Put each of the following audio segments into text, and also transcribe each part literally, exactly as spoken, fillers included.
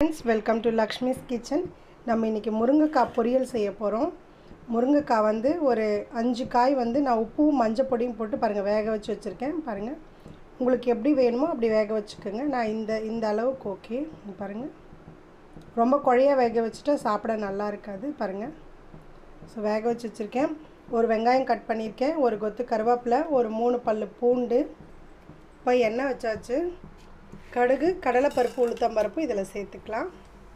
Friends, welcome to Lakshmi's kitchen. நம்ம இன்றைக்கி முருங்கைக்காய் பொரியல் செய்ய போகிறோம். முருங்கைக்காய் வந்து ஒரு அஞ்சு காய் வந்து நான் உப்பும் மஞ்சள் பொடியும் போட்டு பாருங்கள் வேக வச்சு வச்சுருக்கேன். பாருங்கள், உங்களுக்கு எப்படி வேணுமோ அப்படி வேக வச்சுக்கோங்க. நான் இந்த இந்த அளவுக்கு ஓகே. பாருங்கள், ரொம்ப குழையாக வேக வச்சுட்டா சாப்பிட நல்லா இருக்காது. பாருங்கள், ஸோ வேக வச்சு வச்சுருக்கேன். ஒரு வெங்காயம் கட் பண்ணியிருக்கேன், ஒரு கொத்து கருவேப்பிலை, ஒரு மூணு பல் பூண்டு. இப்போ எண்ணெய் வச்சாச்சு. கடுகு, கடலைப்பருப்பு, உளுத்தம்பருப்பு இதில் சேர்த்துக்கலாம்.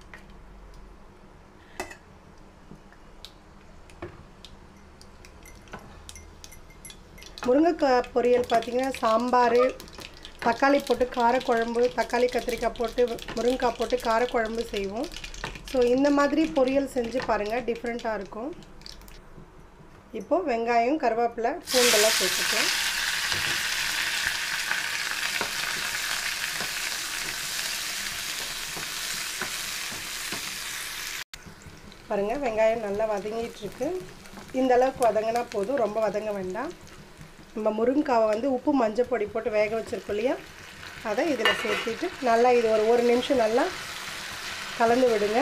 முருங்கைக்காய் பொரியல் பார்த்திங்கன்னா சாம்பார், தக்காளி போட்டு காரக்குழம்பு, தக்காளி கத்திரிக்காய் போட்டு முருங்கைக்காய் போட்டு காரக்குழம்பு செய்வோம். ஸோ இந்த மாதிரி பொரியல் செஞ்சு பாருங்கள், டிஃப்ரெண்ட்டாக இருக்கும். இப்போது வெங்காயம், கருவேப்பிலை, பூண்டெல்லாம் சேர்த்துக்கலாம். பாருங்கள், வெங்காயம் நல்லா வதங்கிட்டுருக்கு. இந்த அளவுக்கு வதங்கினா போதும், ரொம்ப வதங்க வேண்டாம். நம்ம முருங்கைக்காவை வந்து உப்பு மஞ்சள் பொடி போட்டு வேக வச்சுருக்கோம் இல்லையா, அதை இதில் சேர்த்துட்டு நல்லா இது ஒரு ஒரு நிமிஷம் நல்லா கலந்து விடுங்க.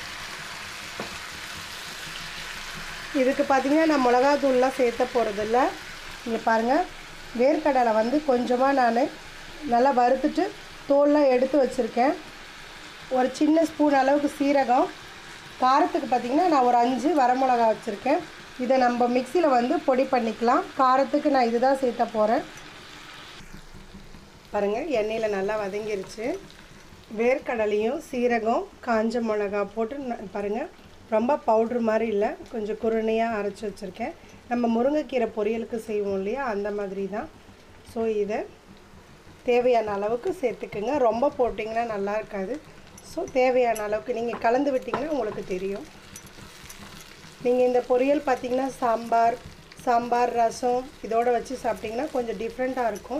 இதுக்கு பார்த்திங்கன்னா நான் மிளகாத்தூள்லாம் சேர்த்த போகிறதில்ல. இங்கே பாருங்கள், வேர்க்கடலை வந்து கொஞ்சமாக நான் நல்லா வறுத்துட்டு தோல்லாம் எடுத்து வச்சுருக்கேன். ஒரு சின்ன ஸ்பூன் அளவுக்கு சீரகம், காரத்துக்கு பார்த்திங்கன்னா நான் ஒரு அஞ்சு வரமிளகா வச்சுருக்கேன். இதை நம்ம மிக்சியில் வந்து பொடி பண்ணிக்கலாம். காரத்துக்கு நான் இது தான் சேர்த்த போகிறேன். பாருங்கள், எண்ணெயில் நல்லா வதங்கிருச்சு. வேர்க்கடலையும் சீரகம் காஞ்ச மிளகா போட்டு பாருங்கள், ரொம்ப பவுட்ரு மாதிரி இல்லை, கொஞ்சம் குருணையாக அரைச்சி வச்சுருக்கேன். நம்ம முருங்கைக்கீரை பொரியலுக்கு செய்வோம் இல்லையா, அந்த மாதிரி தான். ஸோ இதை தேவையான அளவுக்கு சேர்த்துக்குங்க. ரொம்ப போட்டிங்கன்னா நல்லா இருக்காது. ஸோ தேவையான அளவுக்கு நீங்கள் கலந்து விட்டிங்கன்னா உங்களுக்கு தெரியும். நீங்கள் இந்த பொரியல் பார்த்திங்கன்னா சாம்பார் சாம்பார் ரசம் இதோடு வச்சு சாப்பிட்டிங்கன்னா கொஞ்சம் டிஃப்ரெண்ட்டாக இருக்கும்.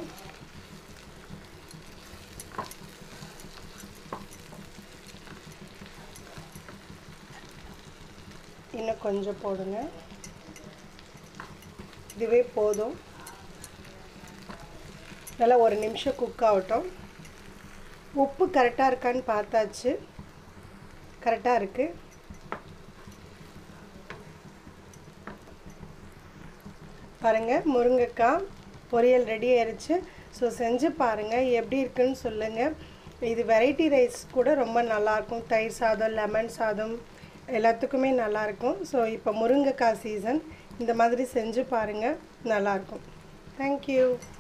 இன்னும் கொஞ்சம் போடுங்க, இதுவே போதும். நல்லா ஒரு நிமிஷம் குக் ஆகட்டும். உப்பு கரெக்டாக இருக்கான்னு பார்த்தாச்சு, கரெக்டாக இருக்குது. பாருங்கள், முருங்கைக்காய் பொரியல் ரெடி ஆயிடுச்சு. ஸோ செஞ்சு பாருங்கள், எப்படி இருக்குன்னு சொல்லுங்கள். இது வெரைட்டி ரைஸ் கூட ரொம்ப நல்லாயிருக்கும். தயிர் சாதம், லெமன் சாதம் எல்லாத்துக்குமே நல்லாயிருக்கும். ஸோ இப்போ முருங்கைக்காய் சீசன், இந்த மாதிரி செஞ்சு பாருங்கள், நல்லாயிருக்கும். தேங்க்யூ.